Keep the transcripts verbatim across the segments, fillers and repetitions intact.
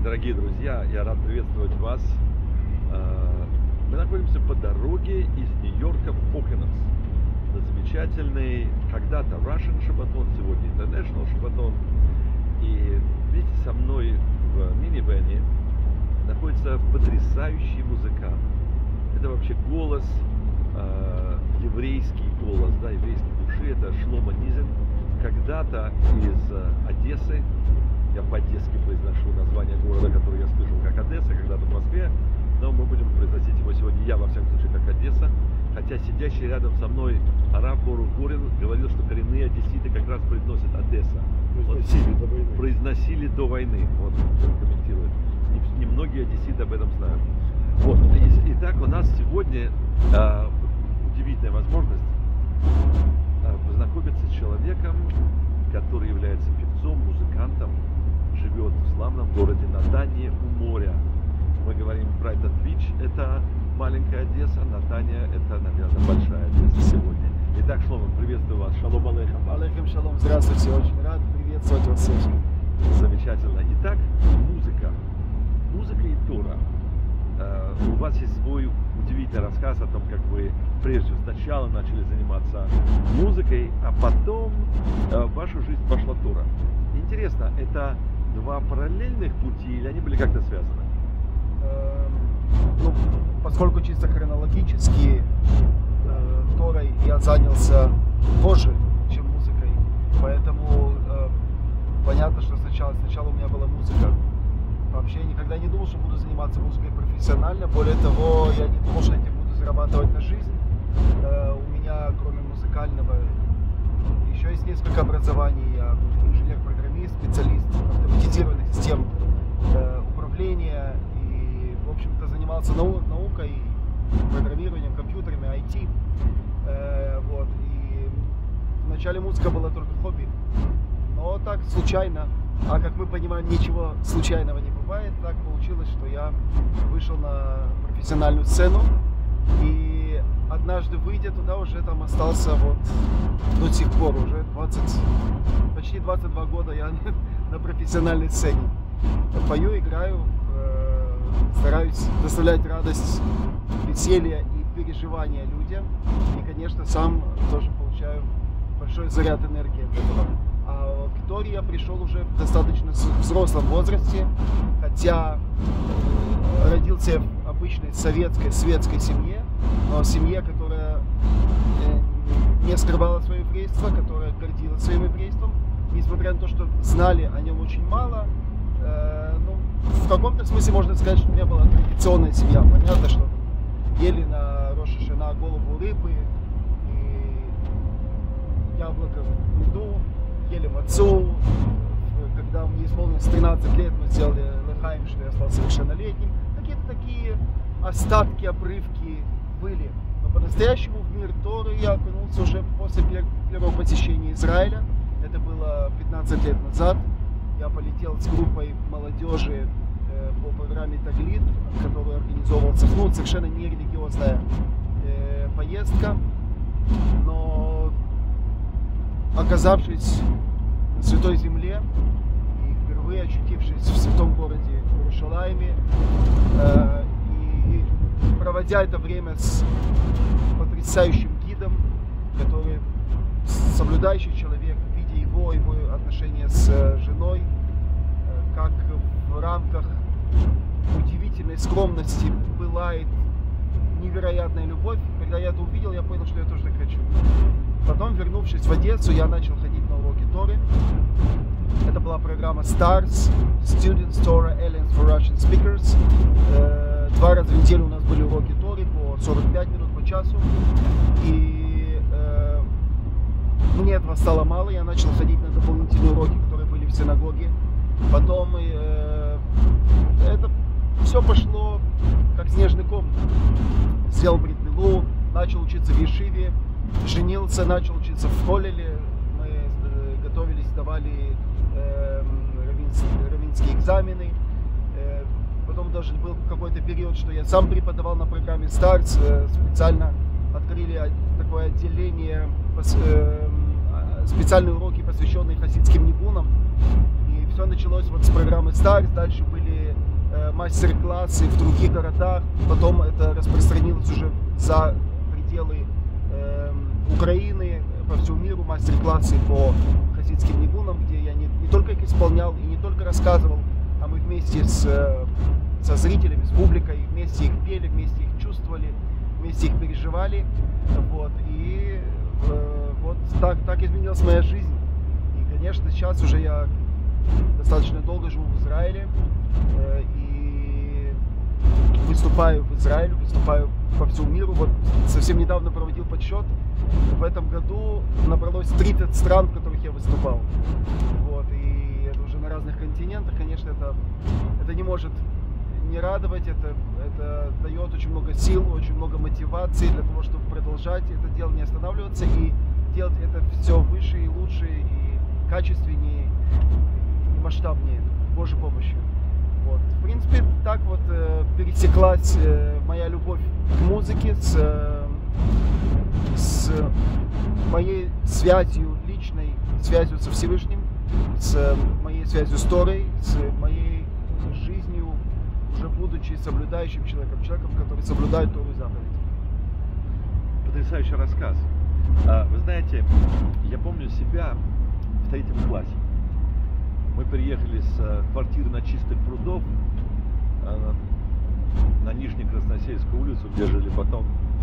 Дорогие друзья, я рад приветствовать вас. Мы находимся по дороге из Нью-Йорка в Покенос. На замечательный когда-то Russian Шабатон, сегодня International Шабатон. И вместе со мной в минивэне находится потрясающий музыкант. Это вообще голос, э, еврейский голос, да, еврейской души. Это Шломо Низен, когда-то из Одессы. Я по-одесски произношу название города, который я слышал как Одесса, когда-то в Москве. Но мы будем произносить его сегодня, я во всяком случае, как Одесса. Хотя сидящий рядом со мной Рав Борух Гурин говорил, что коренные одесситы как раз произносят Одесса. Произносили вот, до войны. Произносили до войны, вот комментирует. Немногие одесситы об этом знают. Вот. Итак, у нас сегодня э, удивительная возможность э, познакомиться с человеком, который является певцом, музыкантом, живет в славном городе Натания у моря. Мы говорим Брайтон-Бич, это маленькая Одесса, Натания, это, наверное, большая Одесса сегодня. Итак, Шломо, приветствую вас. Шалом алейхам. Алейхим шалом, здравствуйте, очень рад приветствовать вас всех. Замечательно. Итак, музыка. Музыка и Тора. Uh, у вас есть свой удивительный рассказ о том, как вы прежде всего сначала начали заниматься музыкой, а потом uh, в вашу жизнь пошла Тора. Интересно, это два параллельных пути или они были как-то связаны? Э, ну, поскольку чисто хронологически э, Торой я занялся позже, чем музыкой, поэтому э, понятно, что сначала, сначала у меня была музыка. Вообще я никогда не думал, что буду заниматься музыкой профессионально. Более того, я не думал, что этим буду зарабатывать на жизнь. Э, у меня, кроме музыкального, еще есть несколько образований. Я инженер-программист, специалист автоматизированных систем э, управления. И, в общем-то, занимался нау наукой, программированием, компьютерами, ай ти. Э, вот. И вначале музыка была только хобби. Но так случайно. А как мы понимаем, ничего случайного не бывает. Так получилось, что я вышел на профессиональную сцену. И однажды, выйдя туда, уже там остался вот до сих пор. Уже двадцать, почти двадцать два года я на профессиональной сцене. Пою, играю, стараюсь доставлять радость, веселье и переживания людям. И, конечно, сам тоже получаю большой заряд энергии от этого. А к Торе я пришел уже в достаточно взрослом возрасте, хотя родился в обычной советской, светской семье, но семье, которая не скрывала свое еврейство, которая гордилась своим еврейством, несмотря на то, что знали о нем очень мало. Э, ну, в каком-то смысле можно сказать, что у меня была традиционная семья. Понятно, что ели на Рош ха-Шана голову рыбы и яблоко в меду. Ели мацу. Когда мне исполнилось тринадцать лет, мы сделали лехаим, что я стал совершеннолетним. Какие-то такие остатки, обрывки были. Но по-настоящему в мир Торы я окунулся уже после первого посещения Израиля. Это было пятнадцать лет назад. Я полетел с группой молодежи э, по программе Таглит, которую организовывал Цехнут. Совершенно не религиозная э, поездка. Но оказавшись на Святой Земле и впервые очутившись в святом городе Иерушалайме э, и проводя это время с потрясающим гидом, который соблюдающий человек, видя его, его отношения с э, женой, э, как в рамках удивительной скромности пылает невероятная любовь. Когда я это увидел, я понял, что я тоже так хочу. Потом, вернувшись в Одессу, я начал ходить на уроки Торы. Это была программа старс, Students Torah Alliance for Russian Speakers. Два раза в неделю у нас были уроки Торы по сорок пять минут, по часу. И э, мне этого стало мало, я начал ходить на дополнительные уроки, которые были в синагоге. Потом э, это все пошло как снежный ком. Сделал брит милу, начал учиться в Ешиве. Женился, начал учиться в Коллеле, мы готовились, сдавали э, раввинские, раввинские экзамены. Э, потом даже был какой-то период, что я сам преподавал на программе Старс. Э, специально открыли такое отделение, э, специальные уроки, посвященные хасидским нигунам. И все началось вот с программы Stars, дальше были э, мастер-классы в других городах, потом это распространилось уже за пределы э, Украины, по всему миру, мастер-классы по хасидским нигунам, где я не, не только их исполнял и не только рассказывал, а мы вместе с, э, со зрителями, с публикой, вместе их пели, вместе их чувствовали, вместе их переживали, вот, и э, вот так, так изменилась моя жизнь. И, конечно, сейчас уже я достаточно долго живу в Израиле э, и выступаю в Израиле, выступаю по всему миру. Вот совсем недавно проводил подсчет. В этом году набралось тридцать стран, в которых я выступал. Вот, и это уже на разных континентах. Конечно, это, это не может не радовать, это, это дает очень много сил, очень много мотивации для того, чтобы продолжать это дело, не останавливаться и делать это все выше и лучше, и качественнее, и масштабнее, с Божьей помощью. Вот. В принципе, так вот э, пересеклась э, моя любовь к музыке с, э, с моей связью личной, связью со Всевышним, с моей связью с Торой, с моей жизнью, уже будучи соблюдающим человеком, человеком, который соблюдает Тору и заповедь. Потрясающий рассказ. Вы знаете, я помню себя в третьем классе. Мы приехали с квартиры на Чистых прудов на Нижней Красносельскую улицу, где жили потом.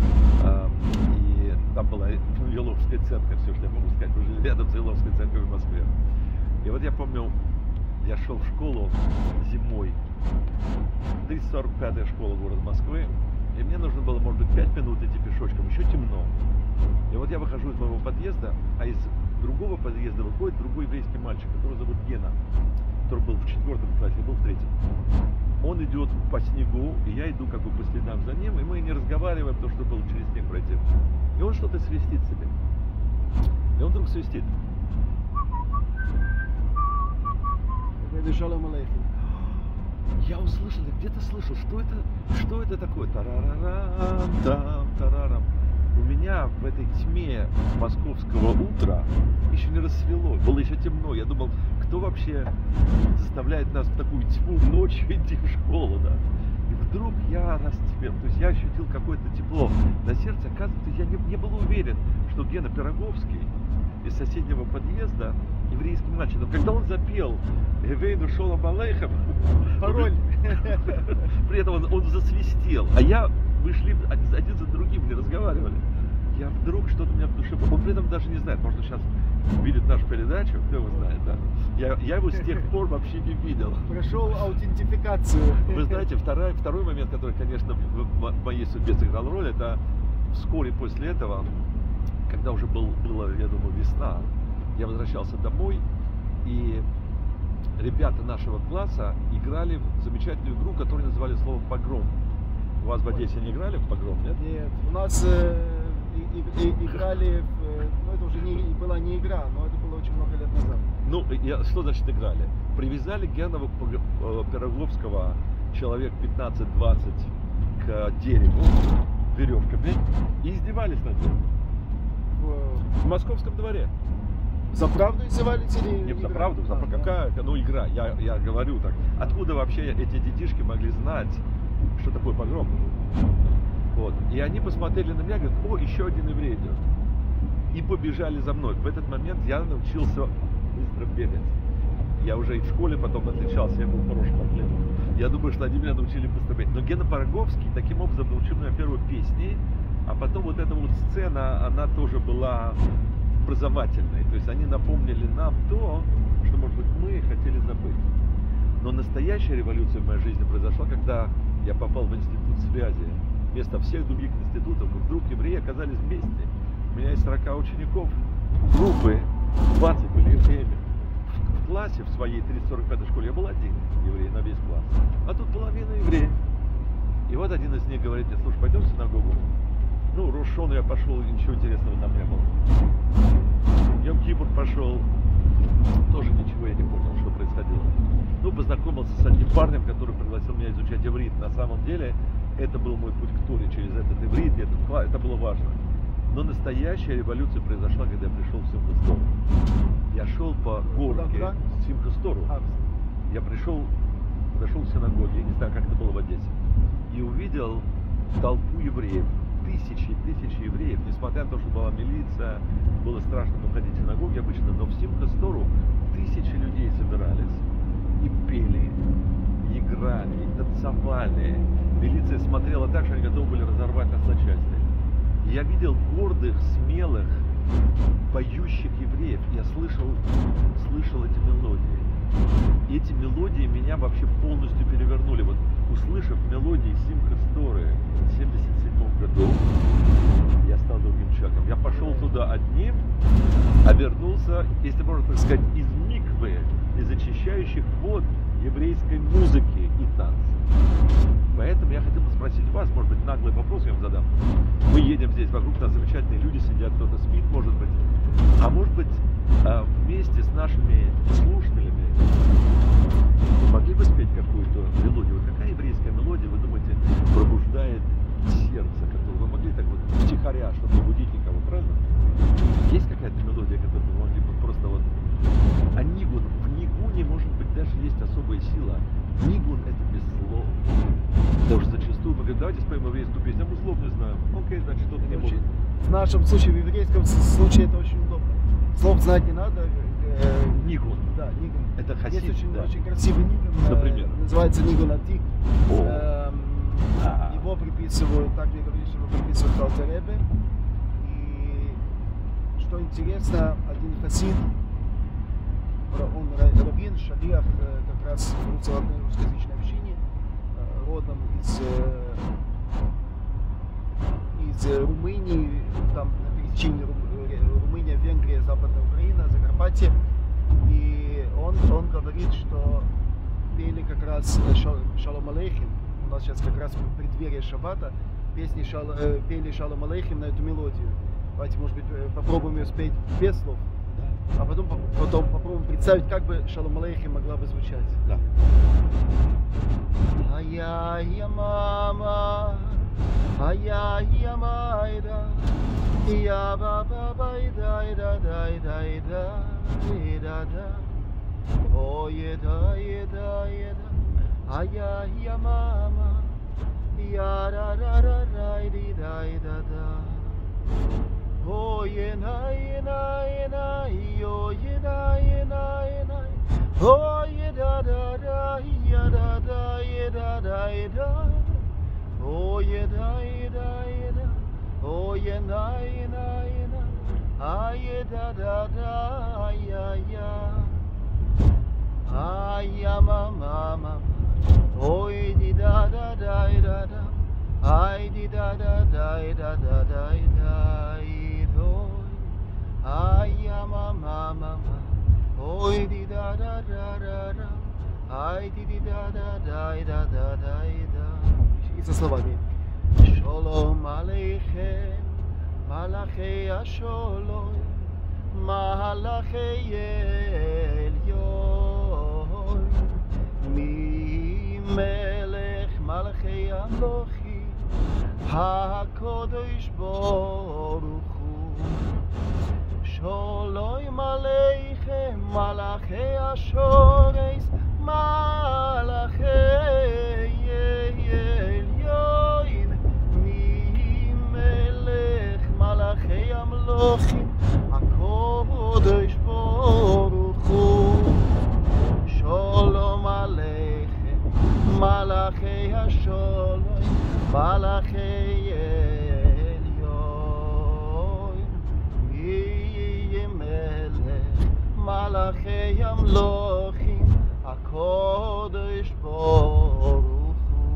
И там была Еловская церковь, все, что я могу сказать. Мы жили рядом с Еловской церковью в Москве. И вот я помню, я шел в школу зимой. триста сорок пятая школа города Москвы. И мне нужно было, может быть, пять минут идти пешочком. Еще темно. И вот я выхожу из моего подъезда, а из другого подъезда выходит другой еврейский мальчик, которого зовут Гена, который был в четвертом классе, был в третьем. Он идет по снегу, и я иду как бы по следам за ним, и мы не разговариваем, потому что было через снег пройти. И он что-то свистит себе. И он вдруг свистит. Я услышал, я где-то слышал, что это, что это такое? Тарарарам, там, тарарам. У меня в этой тьме московского утра еще не рассвело, было еще темно. Я думал, кто вообще заставляет нас в такую тьму ночью идти в школу, да? И вдруг я расцвел, то есть я ощутил какое-то тепло на сердце. Оказывается, я не, не был уверен, что Гена Пироговский из соседнего подъезда еврейский мальчик. Но когда он запел «Эвейну шолом алейхем», пароль, при этом он, он засвистел, а я, мы шли один за другим, не разговаривали. Я вдруг что-то у меня в душе, он при этом даже не знает, может, он сейчас видит нашу передачу, кто его знает, да? Я, я его с тех пор вообще не видел. Прошел аутентификацию. Вы знаете, второй, второй момент, который, конечно, в моей судьбе сыграл роль, это вскоре после этого, когда уже был, была, я думаю, весна, я возвращался домой, и ребята нашего класса играли в замечательную игру, которую называли словом «Погром». У вас в Одессе не играли в «Погром», нет? Нет, у нас э, и, и, и, играли, в, ну это уже не, была не игра, но это было очень много лет назад. Ну, я, что значит играли? Привязали Гена Пироговского человек пятнадцать-двадцать к дереву веревками и издевались над ним. В московском дворе. За правду издевались или... Не за правду, за а, какая, да. ну игра, я, я говорю так. Откуда вообще эти детишки могли знать, что такое погром? Вот. И они посмотрели на меня и говорят, о, еще один еврей идет. И побежали за мной. В этот момент я научился быстро бегать. Я уже и в школе потом отличался, я был хорошим атлетом. Я думаю, что они меня научили быстро бегать. Но Гена Пироговский таким образом научил меня первой песни, а потом вот эта вот сцена, она тоже была образовательной. То есть они напомнили нам то, что, может быть, мы хотели забыть. Но настоящая революция в моей жизни произошла, когда я попал в институт связи. Вместо всех других институтов вдруг евреи оказались вместе. У меня из сорока учеников группы двадцать были евреями. В классе, в своей триста сорок пятой школе, я был один еврей на весь класс. А тут половина евреев. И вот один из них говорит мне, слушай, пойдем в синагогу. Ну, Рош ха-Шана я пошел, ничего интересного там не было. Йом-Кипур пошел, тоже ничего я не понял, что происходило. Ну, познакомился с одним парнем, который пригласил меня изучать иврит. На самом деле, это был мой путь к Торе через этот иврит, этот класс, это было важно. Но настоящая революция произошла, когда я пришел в Симхас Тора. Я шел по горке Симхас Стору. А, Я пришел, подошел к синагоге, я не знаю, как это было в Одессе, и увидел толпу евреев, тысячи, тысячи евреев, несмотря на то, что была милиция, было страшно выходить в синагоги обычно, но в Симха Стору тысячи людей собирались и пели, и играли, и танцевали. Милиция смотрела так, что они готовы были разорвать нас на части. И я видел гордых, смелых, поющих евреев. Я слышал, слышал эти мелодии. И эти мелодии меня вообще полностью перевернули. Вот услышав мелодии Симха Сторы в семьдесят седьмом году, я стал другим человеком. Я пошел туда одним, а вернулся, если можно так сказать, из миквы, из очищающих вод еврейской музыки и танца. Поэтому я хотел бы спросить вас, может быть, наглый вопрос я вам задам. Мы едем здесь, вокруг нас замечательные люди сидят, кто-то спит, может быть. А может быть, вместе с нашими слушателями вы могли бы спеть какую-то мелодию? Вот какая еврейская мелодия, вы думаете, пробуждает сердце, которую вы могли так вот втихаря, чтобы не будить никого, правильно? Есть какая-то мелодия, которую вы могли бы просто вот... А нигун, в нигуне, может быть, даже есть особая сила. Нигун — это без слов. Потому что зачастую мы говорим, давайте споем еврейскую песню, а мы слов не знаем. Окей, значит, что-то не может. В нашем случае, в еврейском случае это очень удобно. Слов знать не надо. Нигун. Да, нигун. Это хасид, есть очень, да. очень красивый нигун. Например? Называется нигун атик. О. Эм, его приписывают, так мне говорили, что его приписывают Алтер Ребе. И что интересно, один хасид, он раввин, шалиах, как раз в одной русскоязычной общине, родом из, из Румынии, там на пересечении Румыния, Венгрия, Западная Украина, Закарпатье. И он, он говорит, что пели как раз Шалом Алейхим, у нас сейчас как раз в преддверии Шаббата, песни шал, пели Шалом Алейхим на эту мелодию. Давайте, может быть, попробуем ее спеть без слов. А потом, потом попробуем представить, как бы Шалом Алейхим могла бы звучать. Да. Ай-я-я мама, ай-я-я майда, я ба-ба-бай дай-да-дай-дай-да, да-да. Ой-да-да-да-да, ай-я-я мама, я-да-да-да-дай-дай-да-да. Oh yena yena yena yo yena yena yena oh yeda da da yeda da yeda da yeda oh yeda yeda yeda oh yena yena yena ah yeda da da ya ya ah ya mama mama oh di da da da da da ay di da da da da da da da Ай, я мама, мама, ой, ди да да да да да, ай, ди ди да да да да да да да. И со словами. Шолом алейхем, малахей ашолом, малахей эльон, ми мелech малахей амлохи, הקודש ברוך הוא שולום עליכם מלאכי השורש מלאכי עליון מי מלך מלאכי המלוכים הקודש ברוך הוא שולום עליכם מלאכי השולום מלאכי עליון יהיה מלך מלאכי המלוכים הקודש ברוך הוא.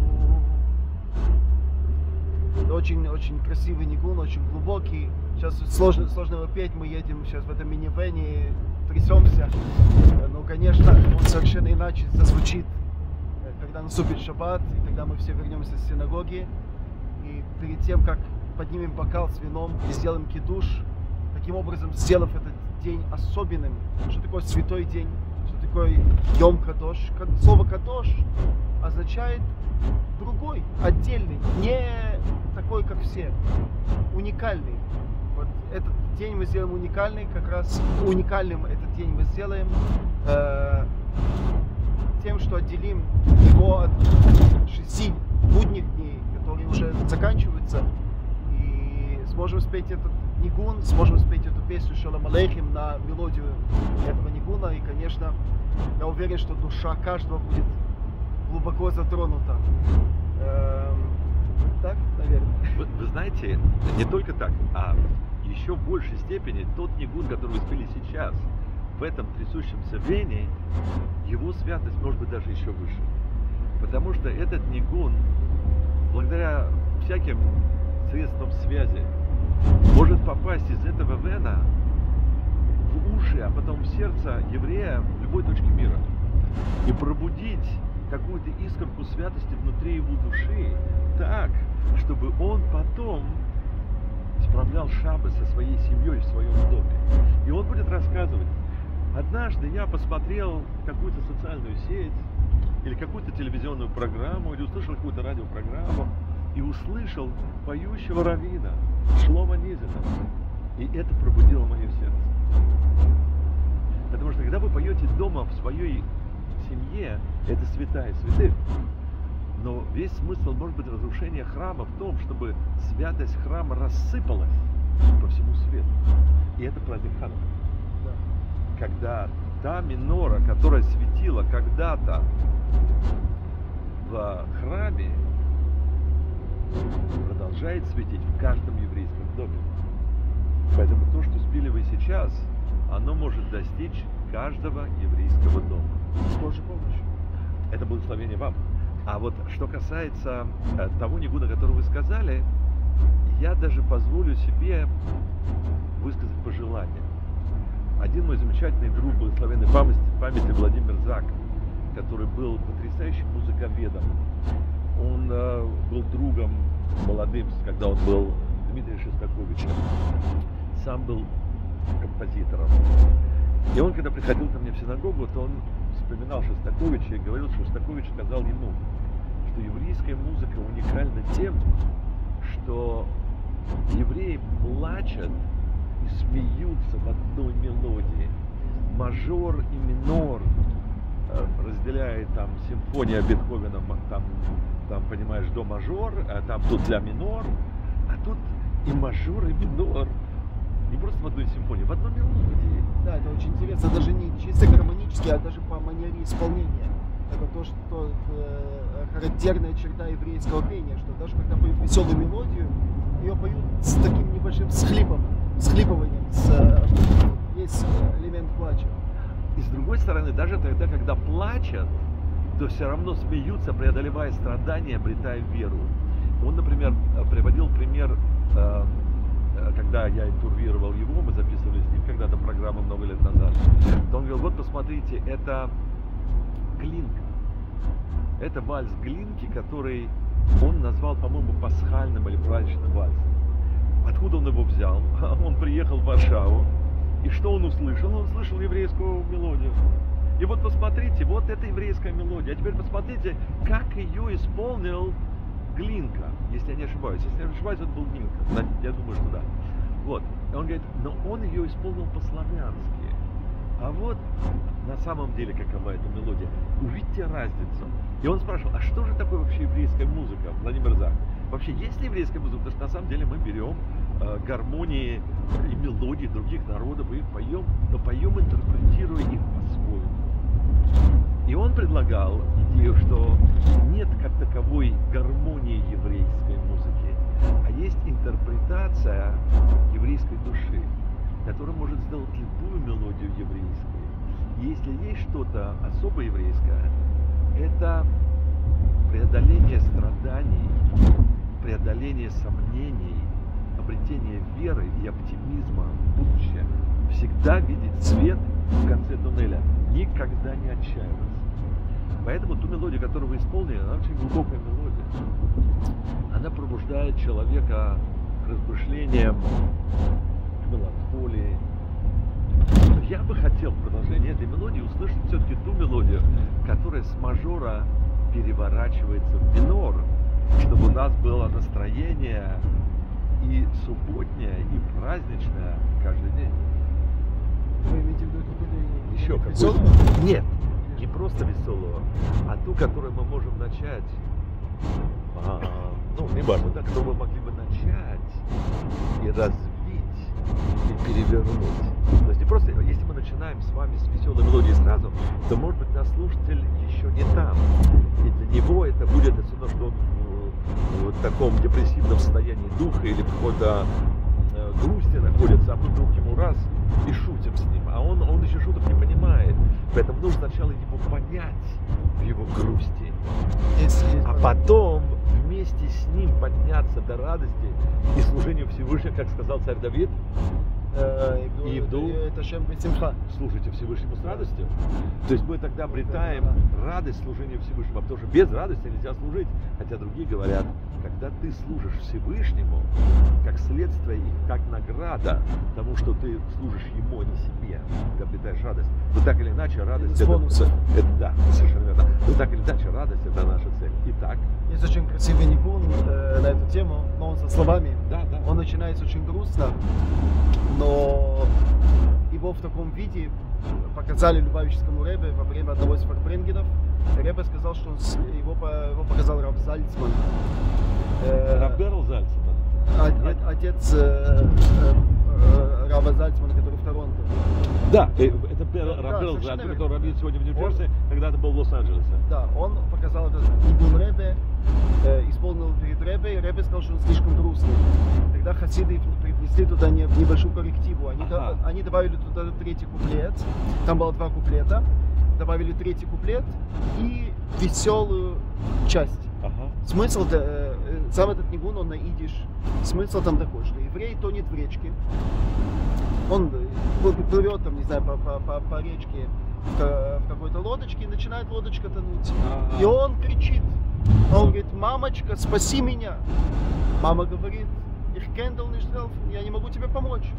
Очень, очень красивый нигун, очень глубокий. Сейчас сложно, сложно его петь, мы едем сейчас в этом минивэне, трясемся. Но, конечно, он совершенно иначе зазвучит, когда наступит шаббат, и когда мы все вернемся с синагоги. И перед тем, как поднимем бокал с вином и сделаем кидуш, таким образом сделав этот день особенным. Что такое святой день? Что такое Йом Кадош? Слово Кадош означает другой, отдельный, не такой, как все, уникальный. Вот этот день мы сделаем уникальный, как раз уникальным этот день мы сделаем, э, тем, что отделим его от шести будних дней, которые уже заканчиваются, и сможем спеть этот нигун, сможем спеть эту песню Шалом Алейхим на мелодию этого нигуна, и, конечно, я уверен, что душа каждого будет глубоко затронута. Эм, так, наверное. Вы, вы знаете, не только так, а еще в большей степени тот нигун, который вы спели сейчас, в этом трясущемся вене, его святость может быть даже еще выше. Потому что этот нигун, благодаря всяким средствам связи, может попасть из этого вена в уши, а потом в сердце еврея в любой точке мира. И пробудить какую-то искорку святости внутри его души так, чтобы он потом справлял шаббат со своей семьей в своем доме. И он будет рассказывать: однажды я посмотрел какую-то социальную сеть или какую-то телевизионную программу, или услышал какую-то радиопрограмму, и услышал поющего раввина Шломо Низина. И это пробудило мое сердце. Потому что когда вы поете дома в своей семье, это святая святых. Но весь смысл, может быть, разрушения храма в том, чтобы святость храма рассыпалась по всему свету. И это праздник Ханука. Да. Когда та минора, которая светила когда-то в храме, продолжает светить в каждом еврейском доме. Поэтому то, что спели вы сейчас, оно может достичь каждого еврейского дома. С Божьей помощью. Это благословение вам. А вот что касается э, того нигуна, который вы сказали, я даже позволю себе высказать пожелание. Один мой замечательный друг благословенной памяти, памяти Владимир Зак, который был потрясающим музыковедом, он э, был другом молодым, когда он был Дмитрием Шостаковичем, сам был композитором. И он, когда приходил ко мне в синагогу, то он вспоминал Шостаковича и говорил, что Шостакович сказал ему, что еврейская музыка уникальна тем, что евреи плачут и смеются в одной мелодии. Мажор и минор разделяет там симфония Бетховена, там, там понимаешь, до мажор, а там тут ля минор, а тут и мажор, и минор. Не просто в одной симфонии, в одной мелодии. Да, это очень интересно, даже не чисто гармонически, а даже по манере исполнения. Это то, что э, характерная черта еврейского пения, что даже когда поют веселую мелодию, ее поют с таким небольшим всхлипом, всхлипыванием, с, э, есть элемент плача. И с другой стороны, даже тогда, когда плачут, то все равно смеются, преодолевая страдания, обретая веру. Он, например, приводил пример, э, когда я интервьюировал его, мы записывали с ним когда-то программу много лет назад, то он говорил: вот посмотрите, это Глинка. Это вальс Глинки, который он назвал, по-моему, пасхальным или праздничным вальсом. Откуда он его взял? Он приехал в Варшаву, и что он услышал? Он услышал еврейскую мелодию. И вот посмотрите, вот эта еврейская мелодия. А теперь посмотрите, как ее исполнил Глинка, если я не ошибаюсь. Если я не ошибаюсь, это был Глинка. Я думаю, что да. Вот. И он говорит, но он ее исполнил по-славянски. А вот на самом деле какова эта мелодия. Увидите разницу. И он спрашивал, а что же такое вообще еврейская музыка, Владимир Зак? Вообще есть ли еврейская музыка? Потому что на самом деле мы берем э, гармонии и мелодии других народов и их поем, но поем, интерпретируя их по-своему. И он предлагал идею, что нет как таковой гармонии еврейской музыки, а есть интерпретация еврейской души, которая может сделать любую мелодию еврейской. И если есть что-то особо еврейское, это преодоление страданий, преодоление сомнений, обретение веры и оптимизма в будущее. Всегда видеть свет в конце туннеля, никогда не отчаиваться. Поэтому ту мелодию, которую вы исполнили, она очень глубокая мелодия. Она пробуждает человека к размышлениям, к меланхолии. Но я бы хотел в продолжении этой мелодии услышать все-таки ту мелодию, которая с мажора переворачивается в минор, чтобы у нас было настроение и субботнее, и праздничное каждый день. Вы имеете в виду какую-то Еще веселую? какую-то? Нет, не просто веселую, а ту, которую мы можем начать, а, ну, не важно, да, которую мы могли бы начать и развить, и перевернуть. То есть не просто, если мы начинаем с вами с веселой мелодии сразу, то, может быть, наш слушатель еще не там. И для него это будет все равно, что он в, в таком депрессивном состоянии духа или в какой-то э, грусти находится, а мы вдруг ему раз и шутим с ним, а он, он еще шуток не понимает. Поэтому нужно сначала его понять в его грусти, Есть, есть, а потом вместе с ним подняться до радости и служению Всевышнему, как сказал царь Давид, э, и и вдруг это Шем Бесимха. служите Всевышнему с радостью. То есть мы тогда обретаем радость служения Всевышнему, потому что без радости нельзя служить. Хотя другие говорят, когда ты служишь Всевышнему, как следствие и как награда тому, что ты служишь Ему, а не себе, ты обретаешь радость. Но так или иначе радость С это, бонусом. это, да, совершенно верно. Но так или иначе радость это наша цель. Итак, Есть очень красивый нигун э, на эту тему, но он со словами. да, да. Он начинается очень грустно, но его в таком виде показали Любавическому Ребе во время одного из фарбрингенов. Ребе сказал, что он, с- его, по- его показал Рав Зальцман. Э, Раберл Зальцман. о- о- Отец э, э, э, Рава Зальцмана, который в Торонто. Да, э, это Бер- Да, Раберл совершенно Зальцман, верно. который работает сегодня в Нью-Джерси, когда-то был в Лос-Анджелесе. Да, он показал этот нигун Ребе, э, исполнил перед Ребе, и Ребе сказал, что он слишком грустный. Тогда хасиды привнесли туда не- небольшую коррективу. Они, Ага. до- они добавили туда третий куплет. Там было два куплета. Добавили третий куплет и веселую часть. Ага. Смысл, да, э, э, сам этот нигун, он на идиш. Смысл там такой, что еврей тонет в речке. Он э, плывет там, не знаю, по, по, по, по речке в, ка- в какой-то лодочке, и начинает лодочка тонуть. Ага. И он кричит. Он говорит: мамочка, спаси меня. Мама говорит: ich kann dir nicht helfen, я не могу тебе помочь.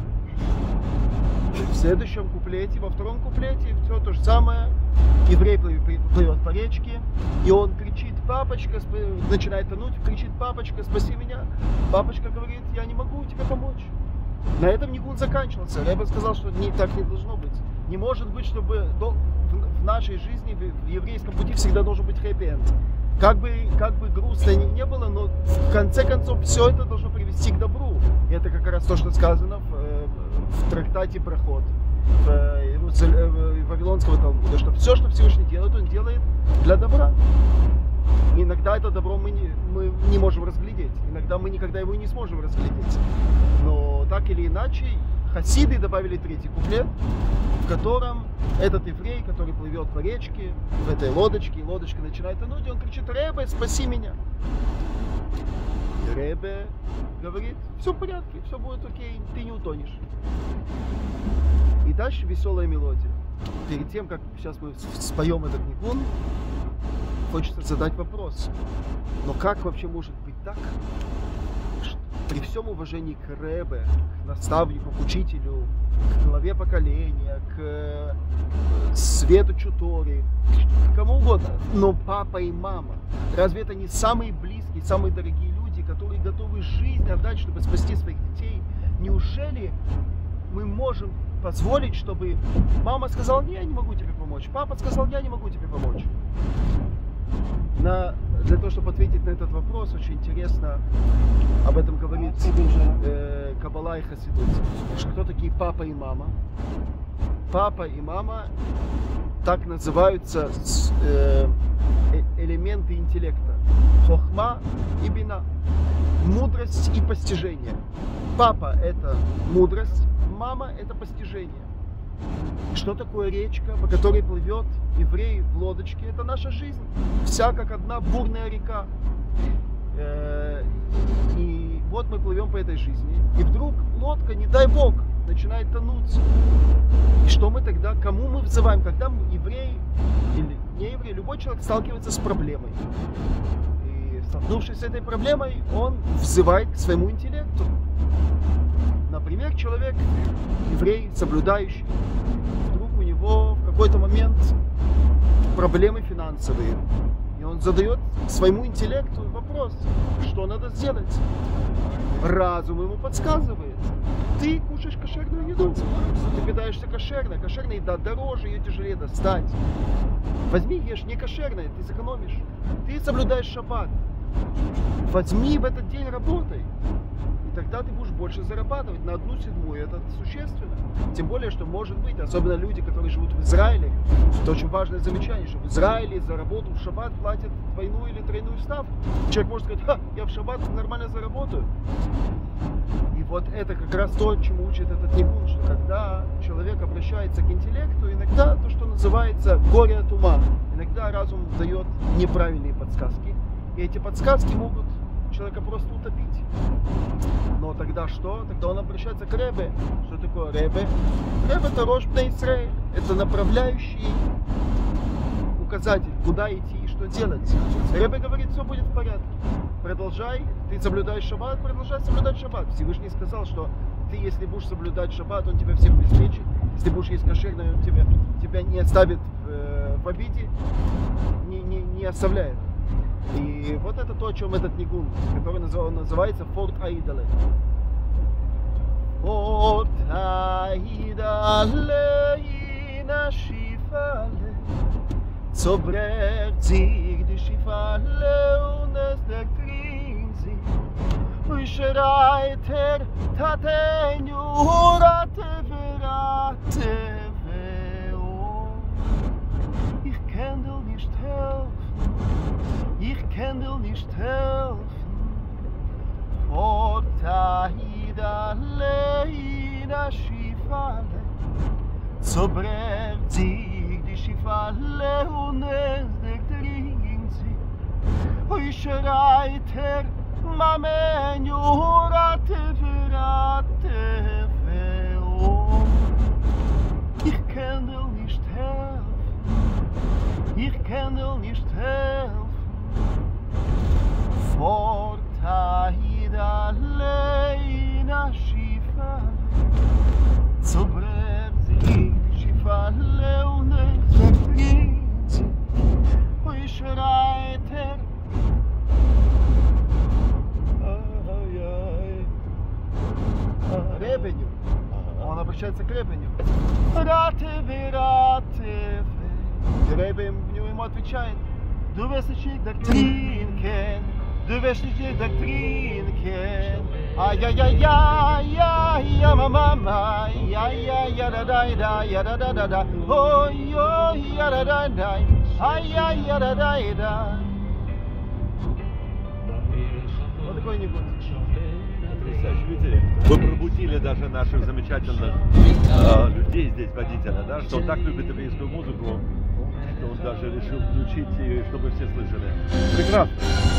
В следующем куплете, во втором куплете все то же самое. Еврей плывет, плывет по речке, и он кричит: папочка, сп- начинает тонуть, кричит: папочка, спаси меня. Папочка говорит: я не могу тебе помочь. На этом нигун заканчивался. Ребе сказал, что не, так не должно быть. Не может быть, чтобы до- в, в нашей жизни, в, в еврейском пути всегда должен быть хэппи-энд. Как бы, как бы грустно ни, не было, но в конце концов все это должно привести к добру. И это как раз то, что сказано в, э, в трактате «Проход» в, э, Иерусаль- э, в Вавилонского Талмуда, что все, что Всевышний делает, он делает для добра. И иногда это добро мы не, мы не можем разглядеть, иногда мы никогда его и не сможем разглядеть. Но так или иначе, хасиды добавили третий куплет, в котором этот еврей, который плывет по речке, в этой лодочке, и лодочка начинает тонуть, и он кричит: Ребе, спаси меня. И Ребе говорит: все в порядке, все будет окей, ты не утонешь. И дальше веселая мелодия. Перед тем, как сейчас мы споем этот нигун, хочется задать вопрос. Но как вообще может быть так, что при всем уважении к Ребе, к наставнику, к учителю, к главе поколения, к э, свету Чутори, к кому угодно, но папа и мама, разве это не самые близкие, самые дорогие люди, которые готовы жизнь отдать, чтобы спасти своих детей? Неужели мы можем позволить, чтобы мама сказала: не, я не могу тебе помочь, папа сказал: я не могу тебе помочь? На, для того, чтобы ответить на этот вопрос, очень интересно об этом говорит э, Каббала и Хасидут. Что кто такие папа и мама? Папа и мама так называются с, э, э, элементы интеллекта. Хохма и бина. Мудрость и постижение. Папа — это мудрость, мама — это постижение. Что такое речка, по которой плывет еврей в лодочке? Это наша жизнь. Вся как одна бурная река. Э, И вот мы плывем по этой жизни. И вдруг лодка, не дай бог, начинает тонуть. И что мы тогда, кому мы взываем? Когда мы, еврей или не еврей, любой человек сталкивается с проблемой. И столкнувшись с этой проблемой, он взывает к своему интеллекту. Например, человек, еврей, соблюдающий, вдруг у него в какой-то момент проблемы финансовые. И он задает своему интеллекту вопрос, что надо сделать. Разум ему подсказывает. Ты кушаешь кошерную еду. Ты питаешься кошерно. Кошерная еда дороже, ее тяжелее достать. Возьми, ешь не кошерное, ты сэкономишь. Ты соблюдаешь шаббат. Возьми в этот день, работай. И тогда ты будешь больше зарабатывать на одну седьмую. Это существенно. Тем более, что может быть, особенно люди, которые живут в Израиле, это очень важное замечание, что в Израиле за работу в шаббат платят двойную или тройную ставку. Человек может сказать, ха, я в шаббат нормально заработаю. И вот это как раз то, чему учит этот нигун, что когда человек обращается к интеллекту, иногда то, что называется горе от ума, иногда разум дает неправильные подсказки. И эти подсказки могут человека просто утопить. Но тогда что? Тогда он обращается к Ребе. Что такое Ребе? Ребе это Рош бней Исраэль. Это направляющий указатель, куда идти и что делать. Ребе говорит, все будет в порядке. Продолжай, ты соблюдаешь шаббат, продолжай соблюдать шаббат. Всевышний сказал, что ты, если будешь соблюдать шаббат, он тебя всех обеспечит. Если будешь есть кошерное, он тебя, тебя не оставит в, в обиде, не, не, не оставляет. И вот это то, о чем этот нигун, который называется Форт Айдале. Форт Айдале и нашифале, собрер циг дешифале унес доктринзи, ушрайтер татеню рате верате вео. Ich kann dir nicht helfen. Ich kann dir nicht helfen. Vor Tahida leina Schifale, sobrer zig die Schifale und es trinken sie. Oi schreit er, Mamen jurate verrate veo. Ich kann dir nicht helfen. Ich kann dir nicht helfen. Vor Tahida leina Schifale, sobrer zig Schifale und es trinken sie. Oi schreit er, Ребеню. Он обращается к Ребеню. Рате рате. И Ребе ему отвечает: Du wirst nicht Doktrin kennen, du wirst nicht Doktrin kennen. Ay ay ay ay ay ay mama, ay ay ay da da da ya da da da da. Oh yo ya da da da. Ay ay ya da da da. Вот такой нигун. Потрясающе, видите? Вы пробудили даже наших замечательных э, людей здесь, водителя, да, что он так любит еврейскую музыку, что он даже решил включить, и чтобы все слышали. Прекрасно.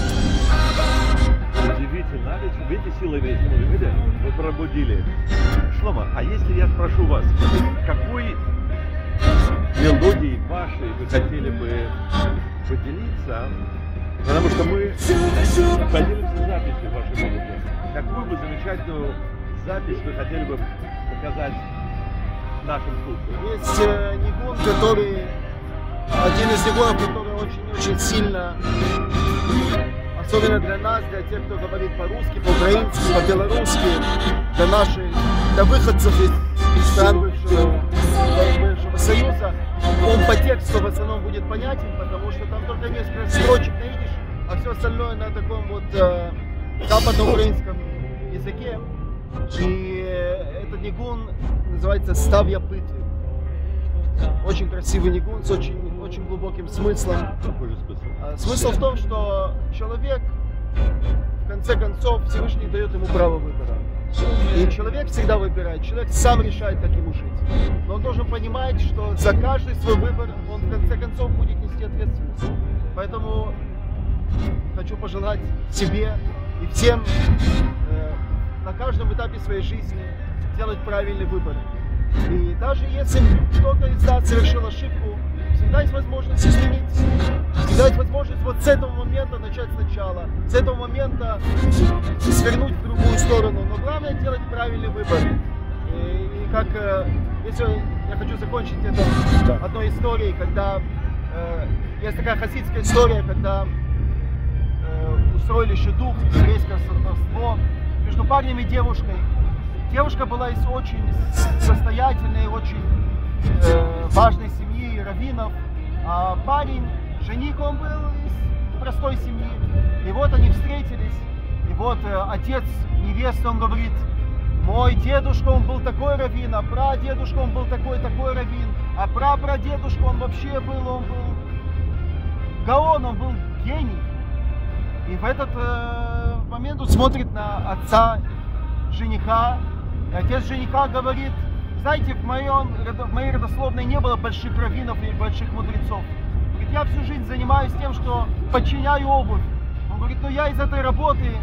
Удивительно, ведь видите силы еврейской музыки, видите? Вы пробудили. Шломо, а если я спрошу вас, какой мелодией вашей вы хотели бы поделиться? Потому что мы поделимся записью вашей музыки. Какую бы замечательную запись вы хотели бы показать нашим слушателям? Есть э, нигун, который, один из нигунов, который очень-очень сильно, особенно для нас, для тех, кто говорит по-русски, по-украински, по-белорусски, для наших, для выходцев из, из стран бывшего, бывшего Союза, он по тексту в основном будет понятен, потому что там только несколько строчек на идиш, а все остальное на таком вот э, западноукраинском языке. И этот нигун называется «Ставья пыты». Очень красивый нигун с очень, очень глубоким смыслом. Какой же смысл? Смысл в том, что человек, в конце концов, Всевышний дает ему право выбора. И человек всегда выбирает, человек сам решает, как ему жить. Но он должен понимать, что за каждый свой выбор он в конце концов будет нести ответственность. Поэтому хочу пожелать себе и всем э, на каждом этапе своей жизни делать правильный выбор. И даже если кто-то из нас совершил ошибку, всегда есть возможность изменить. Всегда есть возможность вот с этого момента начать сначала, с этого момента свернуть в другую сторону. Но главное делать правильный выбор. И, и как, если я хочу закончить это одной историей, когда э, есть такая хасидская история, когда э, устроили шидух, еврейское сватовство между парнем и девушкой. Девушка была из очень состоятельной, очень э, важной семьи, раввинов, а парень, жених, он был из простой семьи. И вот они встретились, и вот э, отец невесты, он говорит: мой дедушка, он был такой раввин, а прадедушка, он был такой-такой раввин, а прапрадедушка, он вообще был, он был гаон, он был гений. И в этот э, момент он смотрит на отца жениха, и отец жениха говорит: знаете, в, моем, в моей родословной не было больших раввинов или больших мудрецов. Говорит, я всю жизнь занимаюсь тем, что подчиняю обувь. Он говорит: но я из этой работы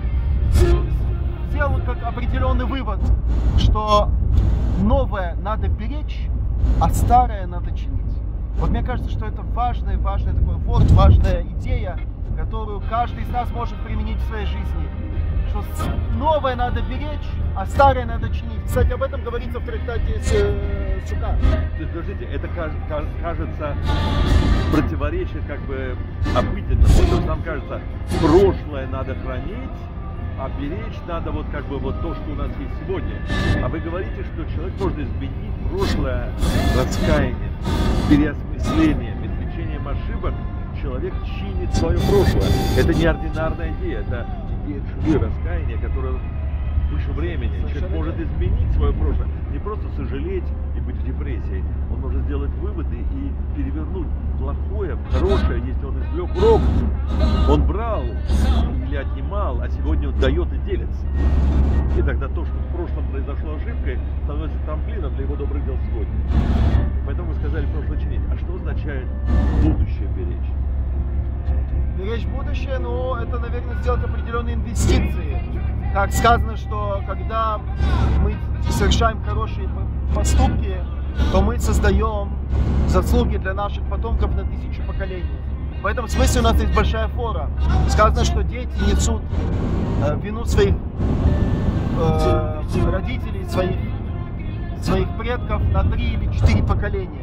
сделал как определенный вывод, что новое надо беречь, а старое надо чинить. Вот мне кажется, что это важный, важный такой вот, важная идея, которую каждый из нас может применить в своей жизни. Что новое надо беречь, а старое надо чинить. Кстати, об этом говорится в трактате Сука. Подождите, это кажется противоречит как бы обыденно. Вот нам кажется, прошлое надо хранить, а беречь надо вот как бы вот то, что у нас есть сегодня. А вы говорите, что человек может изменить прошлое раскаянием, переосмыслением, извлечением ошибок. Человек чинит свое прошлое. Это неординарная идея, это идея чувы, раскаяния, которая выше времени. Человек может изменить свое прошлое, не просто сожалеть и быть в депрессии. Он может сделать выводы и перевернуть плохое в хорошее, если он извлек урок. Он брал или отнимал, а сегодня он дает и делится. И тогда то, что в прошлом произошло ошибкой, становится трамплином для его добрых дел сегодня. Поэтому вы сказали прошлое чинить. А что означает будущее беречь? Беречь будущее, ну, это, наверное, сделать определенные инвестиции. Как сказано, что когда мы совершаем хорошие поступки, то мы создаем заслуги для наших потомков на тысячу поколений. В этом смысле у нас есть большая фора. Сказано, что дети несут э, вину своих э, родителей, своих, своих предков на три или четыре поколения.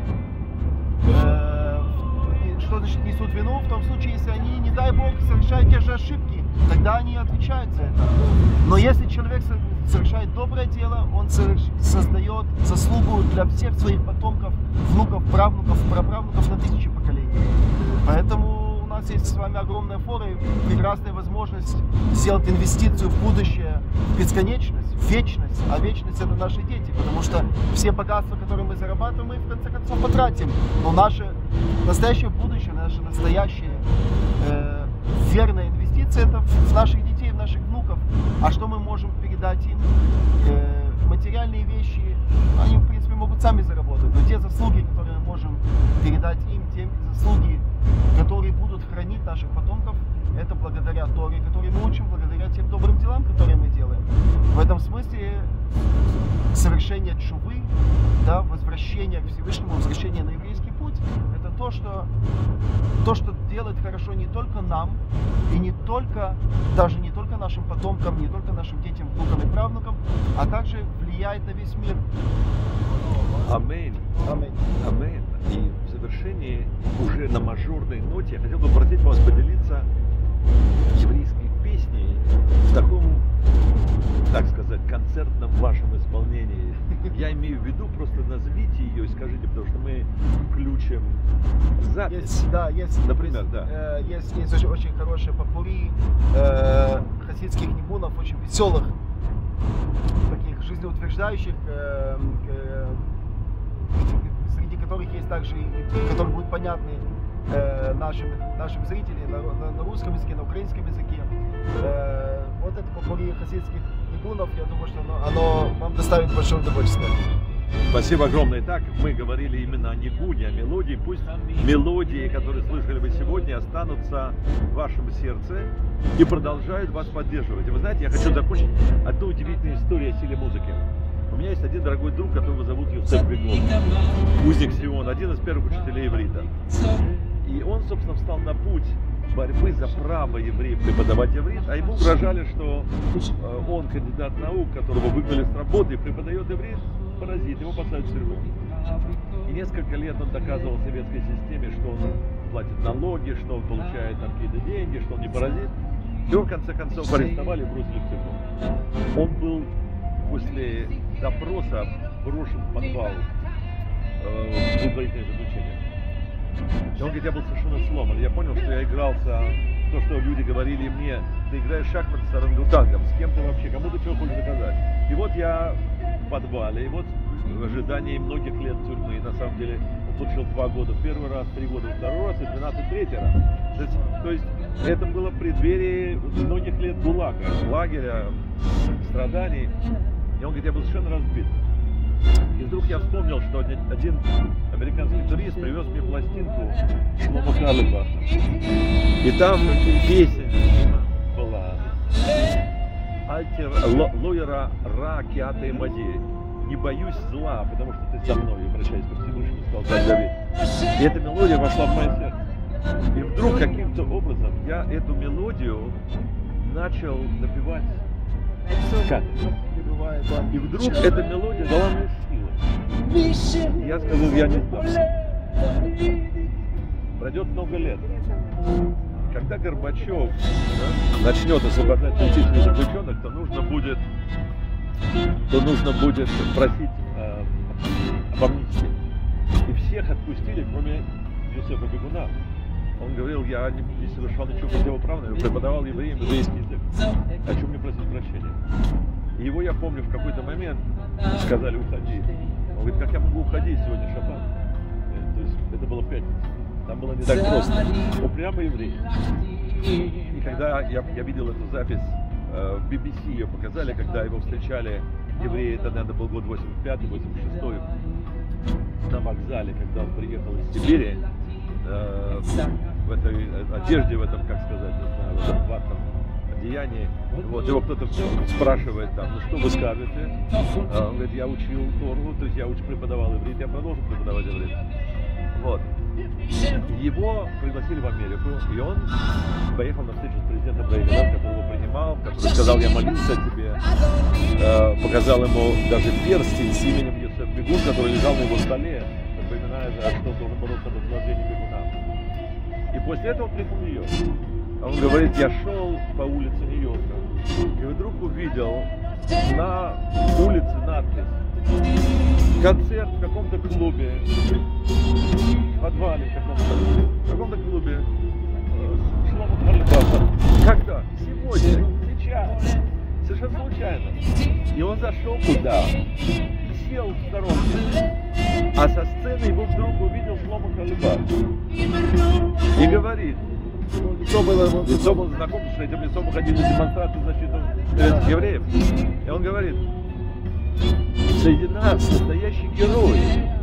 Э, что значит несут вину? В том случае, если они, не дай Бог, совершают те же ошибки, тогда они отвечают за это. Но если человек совершает доброе дело, он создает заслугу для всех своих потомков, внуков, правнуков, праправнуков на тысячи поколений. Поэтому у нас есть с вами огромная фора и прекрасная возможность сделать инвестицию в будущее, в бесконечность, в вечность. А вечность — это наши дети, потому что все богатства, которые мы зарабатываем, мы в конце концов потратим. Но наше настоящее будущее, наше настоящее э, верная инвестиция — это в наших детей, в наших внуков. А что мы можем передать им? Э, материальные вещи, они, в принципе, могут сами заработать. Но те заслуги, которые мы можем передать им, те заслуги, которые будут хранить наших потомков, это благодаря Торе, которую мы учим, благодаря тем добрым делам, которые мы делаем. В этом смысле совершение тшувы, да, возвращение к Всевышнему, возвращение на еврейский путь, это то, что, то, что делает хорошо не только нам, и не только, даже не только нашим потомкам, не только нашим детям, внукам и правнукам, а также влияет на весь мир. Аминь. Аминь. Аминь. И в завершении, уже на мажорной ноте, я хотел бы попросить вас поделиться еврейской песней в таком, так сказать, концертном вашем исполнении. Я имею в виду, просто назовите ее и скажите, потому что мы включим запись. Есть, да, есть, например, есть, да. Э, есть, есть очень, очень хорошие попури э, хасидских нигунов, очень веселых, таких жизнеутверждающих, э, э, среди которых есть также, которые будут понятны э, нашим, нашим зрителям на, на, на русском языке, на украинском языке. Э, вот это попури хасидских нигунов, я думаю, что оно, оно вам доставит большое удовольствие. Спасибо огромное. Итак, мы говорили именно о нигуне, о мелодии. Пусть мелодии, которые слышали вы сегодня, останутся в вашем сердце и продолжают вас поддерживать. И вы знаете, я хочу закончить одну удивительную историю о силе музыки. У меня есть один дорогой друг, которого зовут Юсеф Бегон, узник Сион, один из первых учителей иврита. И он, собственно, встал на путь борьбы за право евреев преподавать иврит, а ему угрожали, что он кандидат наук, которого выгнали с работы, и преподает иврит, паразит, его посадят в тюрьму. И несколько лет он доказывал советской системе, что он платит налоги, что он получает там какие-то деньги, что он не паразит. Его в конце концов арестовали и бросили в тюрьму. Он был после допроса брошен в подвал э, в предварительное заключение. И он говорит, я был совершенно сломан. Я понял, что я игрался то, что люди говорили мне, ты играешь в шахматы с орангутангом, с кем ты вообще, кому ты чего хочешь доказать. И вот я в подвале, и вот в ожидании многих лет тюрьмы, на самом деле, он получил два года в первый раз, три года в второй раз и двенадцать в третий раз. То есть, то есть это было в преддверии многих лет ГУЛАГа, лагеря, страданий. И он говорит, я был совершенно разбит. И вдруг я вспомнил, что один американский турист привез мне пластинку Шломо Карлебаха. И там песня была Альтер Лойера Ра Киата и Мадей. Не боюсь зла, потому что ты со мной, обращаясь ко Всевышнему, сказал царь Давид. И эта мелодия вошла в мое сердце. И вдруг каким-то образом я эту мелодию начал напевать как? И вдруг эта мелодия дала мне силы. И я сказал, я не сдам. Пройдет много лет. Когда Горбачев, да, начнет освобождать политических заключенных, то нужно будет, то нужно будет просить э, об амнистии. И всех отпустили, кроме Йосефа Бегуна. Он говорил, я не, не совершал ничего противоправного, я преподавал евреям еврейский язык. О чем мне просить прощения? И его, я помню, в какой-то момент сказали, уходи. Он говорит, как я могу уходить, сегодня шаббат? То есть это было пятница. Там было не так просто. Упрямый еврей. И когда я, я видел эту запись, э, в би би си ее показали, когда его встречали евреи, это, наверное, был год восемьдесят пятый восемьдесят шестой, на вокзале, когда он приехал из Сибири, э, в этой одежде, в этом, как сказать, не знаю, в этом ватном одеянии. Вот, его кто-то спрашивает там, ну что вы скажете? А он говорит, я учил Тору, то есть я уч, преподавал иврит, я продолжу преподавать иврит. Вот. Его пригласили в Америку, и он поехал на встречу с президентом Рейганом, который его принимал, который сказал, я молился о тебе, э, показал ему даже перстень с именем Йосеф Бегун, который лежал на его столе, напоминая, за что он должен бороться об освобождении Бегуна. И после этого он приехал в Нью-Йорк. Он говорит, я шел по улице Нью-Йорка, и вдруг увидел на улице надпись концерт в каком-то клубе, в подвале в каком-то, в каком-то клубе, Шломо Карлебаха. Когда? Сегодня, сейчас, совершенно случайно. И он зашел туда, сел в сторонке, а со сцены его вдруг увидел Шломо Карлебаха. И говорит, лицо было, лицо было знакомо, что этим лицом выходили на демонстрацию в защиту советских евреев. И он говорит, среди нас настоящий герой,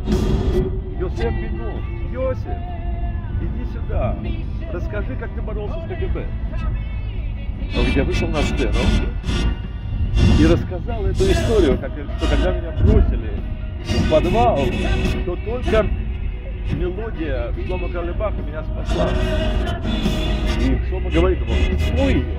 Йосеф Бегун. Йосеф, иди сюда, расскажи, как ты боролся с ка гэ бэ. Он говорит, я вышел на сцену и рассказал эту историю, как, что когда меня бросили в подвал, то только мелодия Шломо Карлебаха меня спасла. И Шломо говорит ему, спой ее.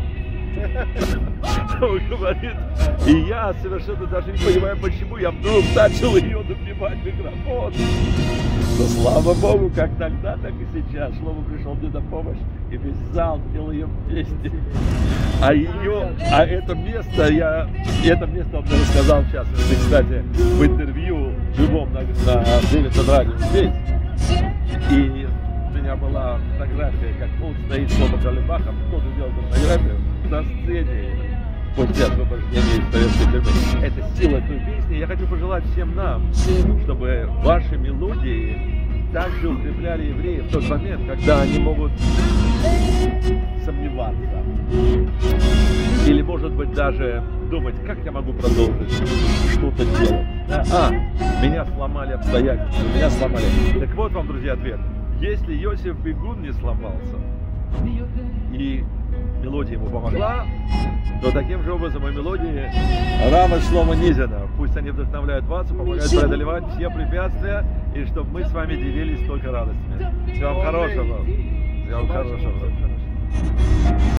Он говорит, и я совершенно даже не понимаю, почему я вдруг начал ее напевать в микрофон. Но слава Богу, как тогда, так и сейчас. Шломо пришел мне на помощь, и весь зал пел ее вместе. А ее, а это место, я, это место он мне рассказал в частности, кстати, в интервью живом на, на Дэвидсон радио здесь. И у меня была фотография, как он стоит с Шломо Карлебахом, кто-то сделал эту фотографию на сцене после освобождения из советской тюрьмы. Это сила той песни. Я хочу пожелать всем нам, чтобы ваши мелодии также укрепляли евреев в тот момент, когда они могут сомневаться. Или, может быть, даже думать, как я могу продолжить что-то делать. А, меня сломали обстоятельства, меня сломали. Так вот вам, друзья, ответ. Если Йосеф Бегун не сломался, и мелодия ему помогла, то таким же образом и мелодии Рава Шломо Низина. Пусть они вдохновляют вас и помогают преодолевать все препятствия, и чтобы мы с вами делились только радостями. Всего вам хорошего. Всего вам хорошего.